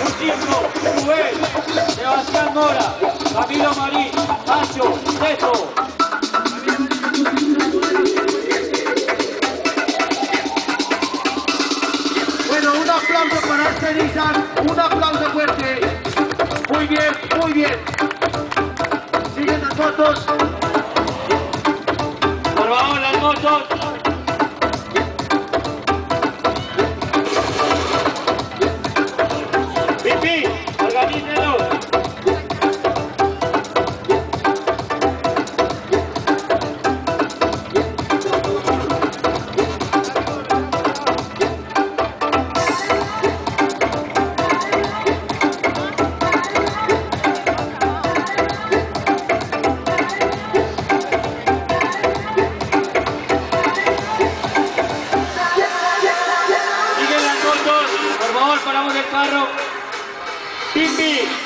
Luciano, Rubén, Sebastián Mora, Camilo Marín, Nacho, Neto. Bueno, un aplauso para este Nissan, un aplauso fuerte. Muy bien, muy bien. Siguen las motos. Por favor, las motos. Pipi, organícenlo. Siguen las motos. Por favor, paramos el carro. Pipi.